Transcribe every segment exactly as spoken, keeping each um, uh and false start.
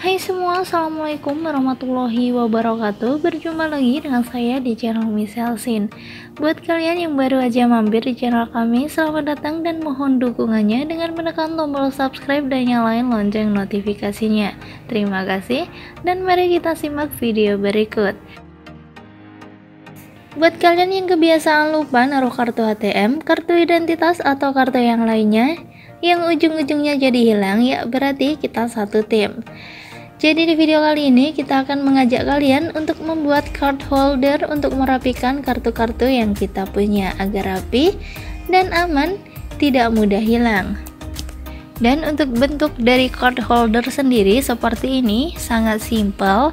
Hai semua, assalamualaikum warahmatullahi wabarakatuh. Berjumpa lagi dengan saya di channel Miss Elsin. Buat kalian yang baru aja mampir di channel kami, selamat datang dan mohon dukungannya dengan menekan tombol subscribe dan nyalain lonceng notifikasinya. Terima kasih, dan mari kita simak video berikut. Buat kalian yang kebiasaan lupa naruh kartu A T M, kartu identitas atau kartu yang lainnya yang ujung-ujungnya jadi hilang, ya berarti kita satu tim. Jadi di video kali ini kita akan mengajak kalian untuk membuat card holder untuk merapikan kartu-kartu yang kita punya agar rapi dan aman, tidak mudah hilang. Dan untuk bentuk dari card holder sendiri seperti ini, sangat simpel.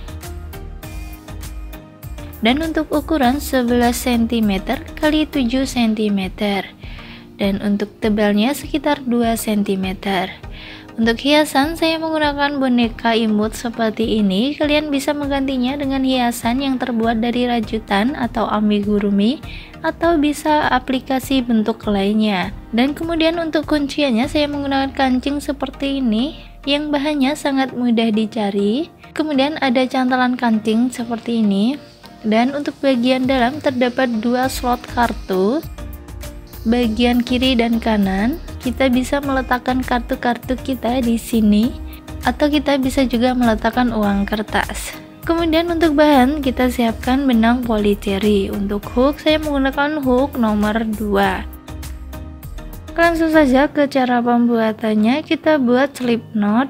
Dan untuk ukuran sebelas sentimeter kali tujuh sentimeter. Dan untuk tebalnya sekitar dua sentimeter. Untuk hiasan saya menggunakan boneka imut seperti ini. Kalian bisa menggantinya dengan hiasan yang terbuat dari rajutan atau amigurumi, atau bisa aplikasi bentuk lainnya. Dan kemudian untuk kunciannya saya menggunakan kancing seperti ini yang bahannya sangat mudah dicari. Kemudian ada cantelan kancing seperti ini. Dan untuk bagian dalam terdapat dua slot kartu. Bagian kiri dan kanan kita bisa meletakkan kartu-kartu kita di sini, atau kita bisa juga meletakkan uang kertas. Kemudian untuk bahan kita siapkan benang polystyrene. Untuk hook saya menggunakan hook nomor dua. Langsung saja ke cara pembuatannya. Kita buat slip knot.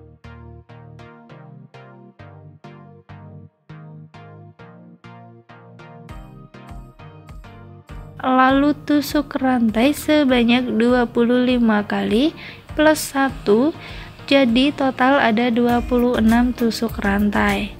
Lalu tusuk rantai sebanyak dua puluh lima kali plus satu, jadi total ada dua puluh enam tusuk rantai.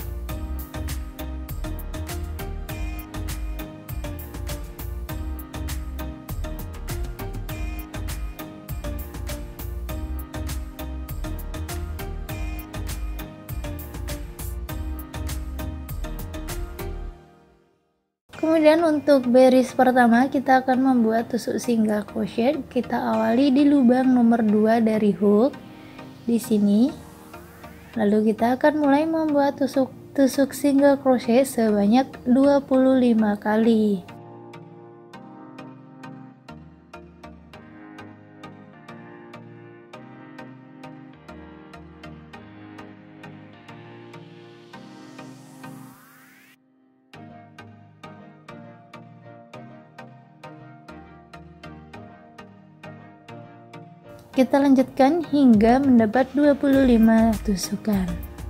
Kemudian untuk baris pertama kita akan membuat tusuk single crochet. Kita awali di lubang nomor dua dari hook di sini. Lalu kita akan mulai membuat tusuk tusuk single crochet sebanyak dua puluh lima kali. Kita lanjutkan hingga mendapat dua puluh lima tusukan.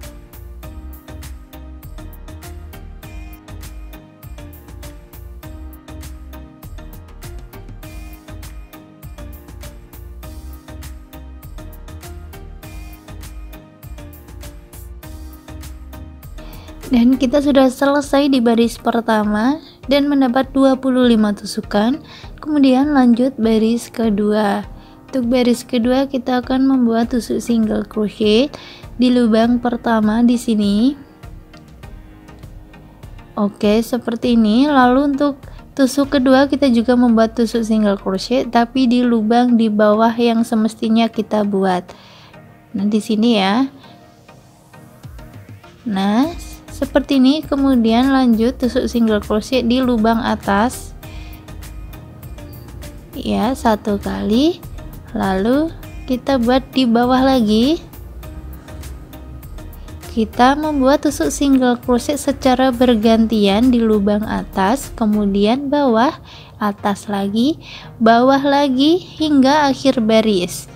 Dan kita sudah selesai di baris pertama dan mendapat dua puluh lima tusukan. Kemudian lanjut baris kedua. Untuk baris kedua kita akan membuat tusuk single crochet di lubang pertama di sini. Oke, seperti ini. Lalu untuk tusuk kedua kita juga membuat tusuk single crochet tapi di lubang di bawah yang semestinya kita buat. Nah, di sini ya. Nah, seperti ini. Kemudian lanjut tusuk single crochet di lubang atas. Ya, satu kali. Lalu kita buat di bawah lagi. Kita membuat tusuk single crochet secara bergantian di lubang atas, kemudian bawah, atas lagi, bawah lagi hingga akhir baris.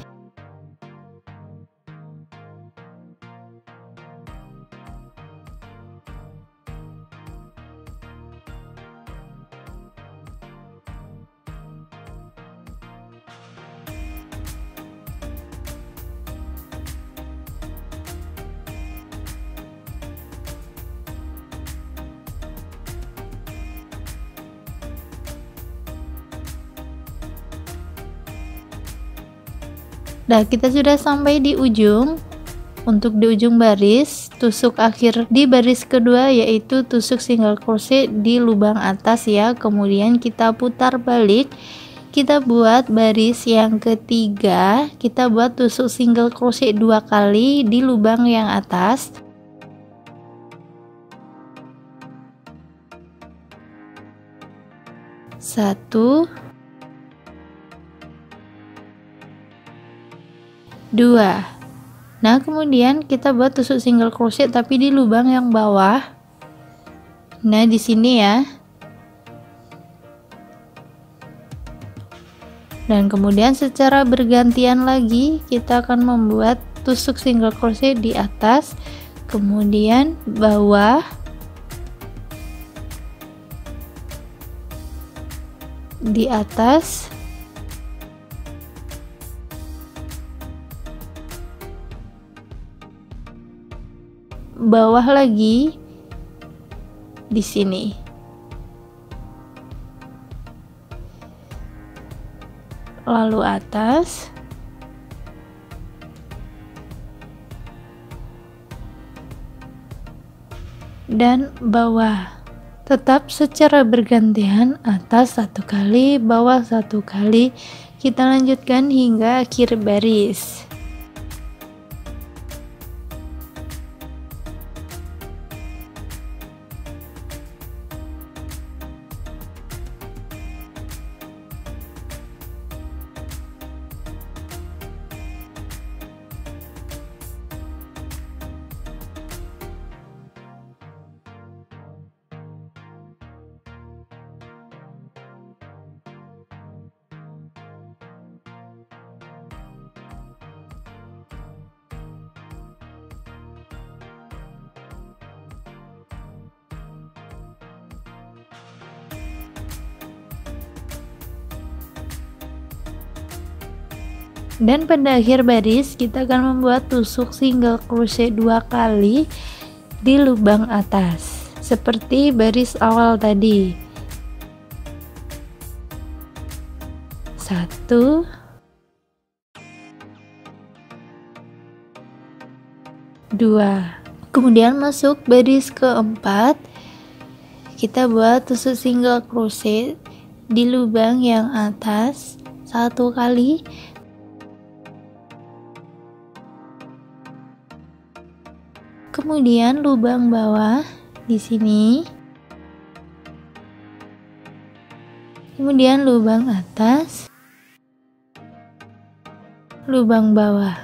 Nah, kita sudah sampai di ujung. Untuk di ujung baris, tusuk akhir di baris kedua yaitu tusuk single crochet di lubang atas ya. Kemudian kita putar balik kita buat baris yang ketiga. Kita buat tusuk single crochet dua kali di lubang yang atas. Satu, dua. Nah, kemudian kita buat tusuk single crochet tapi di lubang yang bawah. Nah, di sini ya. Dan kemudian secara bergantian lagi kita akan membuat tusuk single crochet di atas, kemudian bawah, di atas, bawah lagi di sini. Lalu atas, dan bawah. Tetap secara bergantian, atas satu kali, bawah satu kali. Kita lanjutkan hingga akhir baris. Dan pada akhir baris kita akan membuat tusuk single crochet dua kali di lubang atas seperti baris awal tadi. Satu, dua. Kemudian masuk baris keempat, kita buat tusuk single crochet di lubang yang atas satu kali. Kemudian lubang bawah di sini. Kemudian lubang atas. Lubang bawah.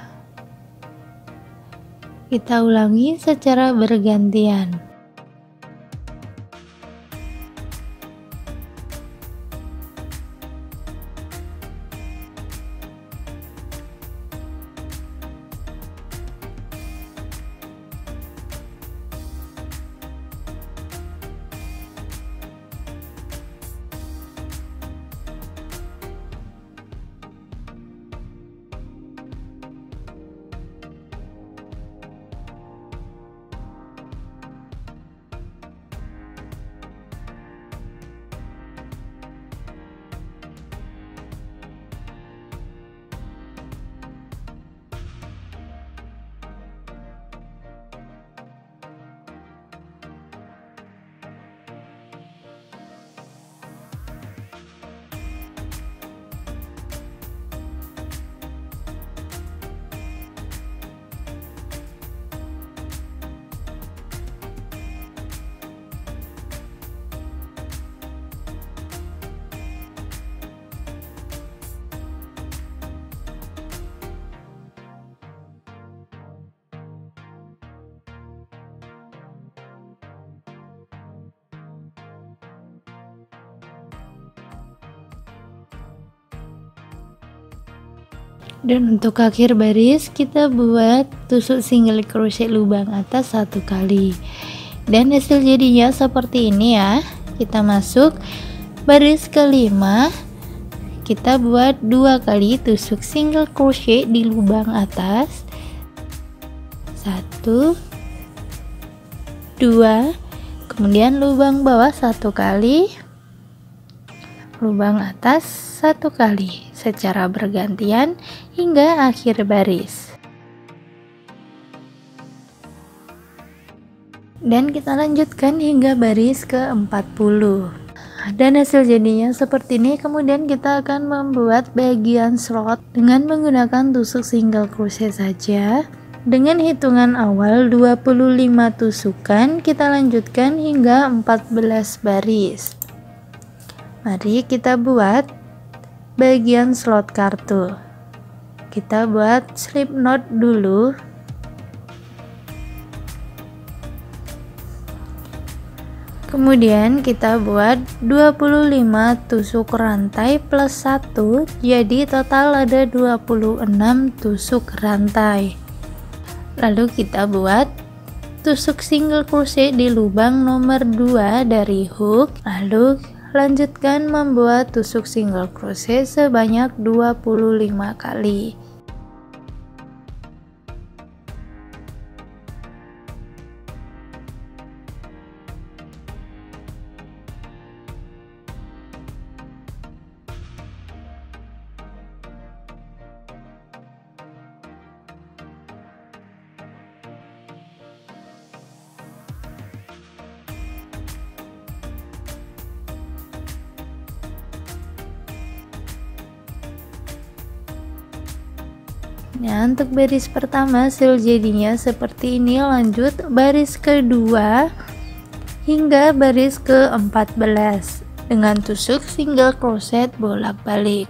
Kita ulangi secara bergantian. Dan untuk akhir baris kita buat tusuk single crochet lubang atas satu kali. Dan hasil jadinya seperti ini ya. Kita masuk baris kelima, kita buat dua kali tusuk single crochet di lubang atas. Satu, dua, kemudian lubang bawah satu kali, lubang atas satu kali secara bergantian hingga akhir baris. Dan kita lanjutkan hingga baris ke empat puluh. Dan hasil jadinya seperti ini. Kemudian kita akan membuat bagian slot dengan menggunakan tusuk single crochet saja. Dengan hitungan awal dua puluh lima tusukan, kita lanjutkan hingga empat belas baris. Mari kita buat bagian slot kartu. Kita buat slip knot dulu. Kemudian kita buat dua puluh lima tusuk rantai plus satu, jadi total ada dua puluh enam tusuk rantai. Lalu kita buat tusuk single crochet di lubang nomor dua dari hook, lalu lanjutkan membuat tusuk single crochet sebanyak dua puluh lima kali. Nah, untuk baris pertama hasil jadinya seperti ini. Lanjut baris kedua hingga baris ke empat belas dengan tusuk single crochet bolak-balik.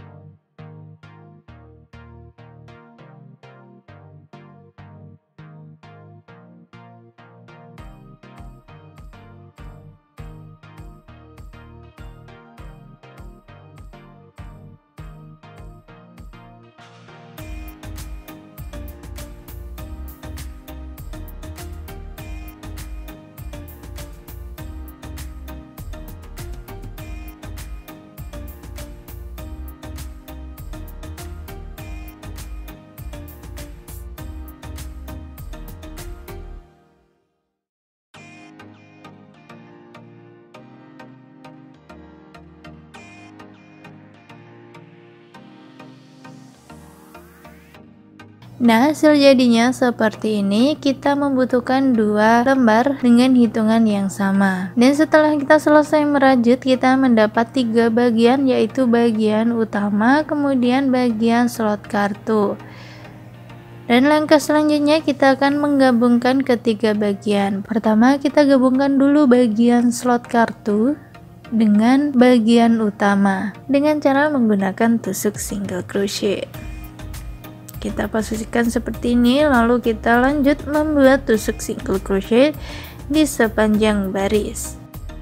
Nah, hasil jadinya seperti ini. Kita membutuhkan dua lembar dengan hitungan yang sama. Dan setelah kita selesai merajut, kita mendapat tiga bagian, yaitu bagian utama, kemudian bagian slot kartu. Dan langkah selanjutnya kita akan menggabungkan ketiga bagian. Pertama, kita gabungkan dulu bagian slot kartu dengan bagian utama dengan cara menggunakan tusuk single crochet. Kita posisikan seperti ini, lalu kita lanjut membuat tusuk single crochet di sepanjang baris.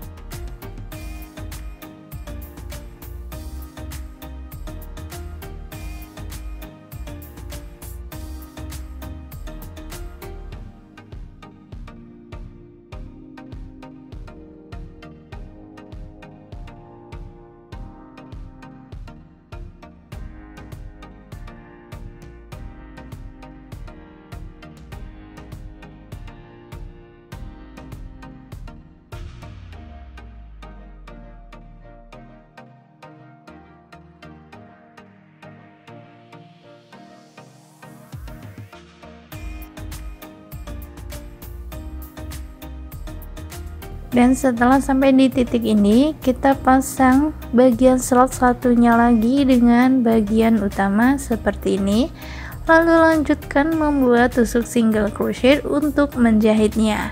Dan setelah sampai di titik ini, kita pasang bagian slot satunya lagi dengan bagian utama seperti ini. Lalu lanjutkan membuat tusuk single crochet untuk menjahitnya.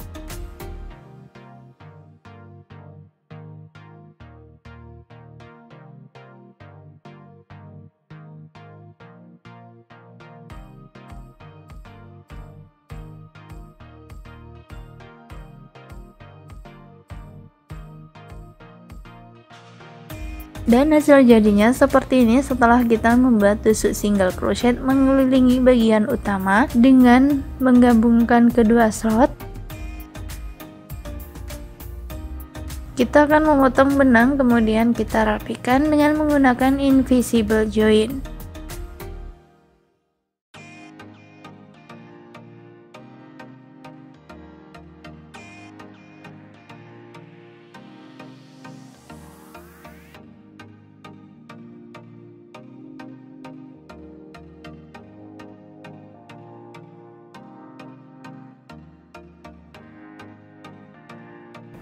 Dan hasil jadinya seperti ini setelah kita membuat tusuk single crochet mengelilingi bagian utama dengan menggabungkan kedua slot. Kita akan memotong benang, kemudian kita rapikan dengan menggunakan invisible join.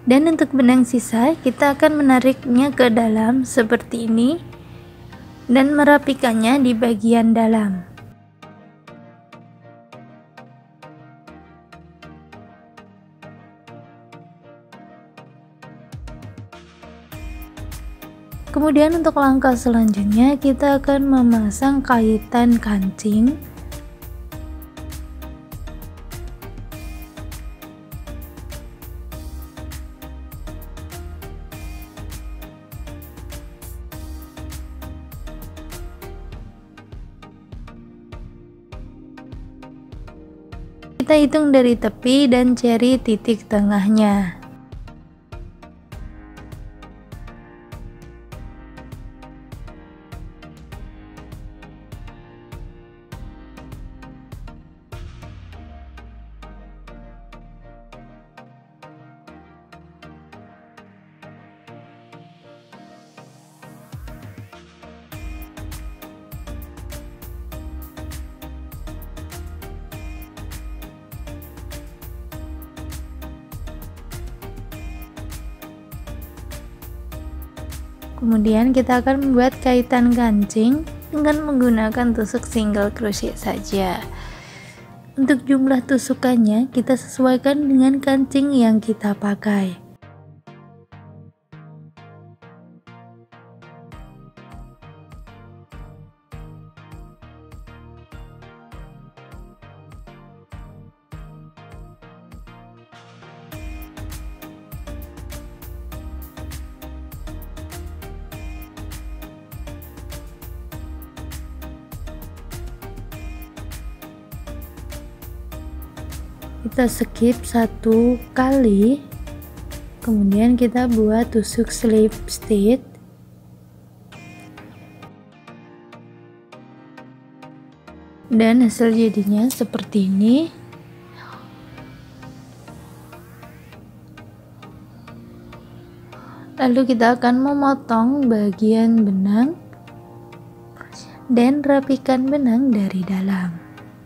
Dan untuk benang sisa, kita akan menariknya ke dalam seperti ini dan merapikannya di bagian dalam. Kemudian untuk langkah selanjutnya, kita akan memasang kaitan kancing. Kita hitung dari tepi dan cari titik tengahnya. Kemudian kita akan membuat kaitan kancing dengan menggunakan tusuk single crochet saja. Untuk jumlah tusukannya kita sesuaikan dengan kancing yang kita pakai. Kita skip satu kali, kemudian kita buat tusuk slip stitch. Dan hasil jadinya seperti ini. Lalu kita akan memotong bagian benang dan rapikan benang dari dalam.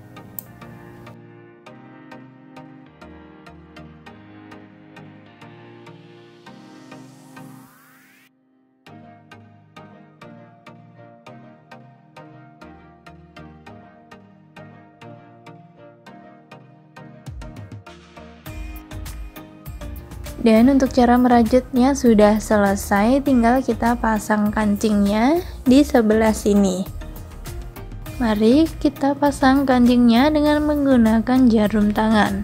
Dan untuk cara merajutnya sudah selesai, tinggal kita pasang kancingnya di sebelah sini. Mari kita pasang kancingnya dengan menggunakan jarum tangan.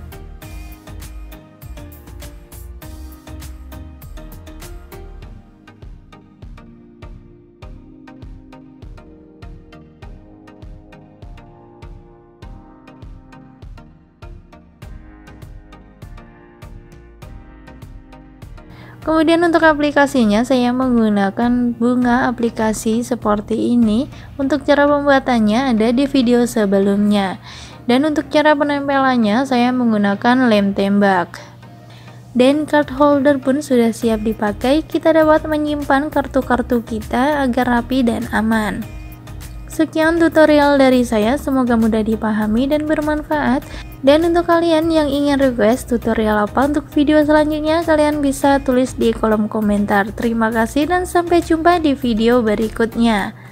Kemudian untuk aplikasinya saya menggunakan bunga aplikasi seperti ini. Untuk cara pembuatannya ada di video sebelumnya. Dan untuk cara penempelannya saya menggunakan lem tembak. Dan card holder pun sudah siap dipakai. Kita dapat menyimpan kartu-kartu kita agar rapi dan aman. Sekian tutorial dari saya, semoga mudah dipahami dan bermanfaat. Dan untuk kalian yang ingin request tutorial apa untuk video selanjutnya, kalian bisa tulis di kolom komentar. Terima kasih dan sampai jumpa di video berikutnya.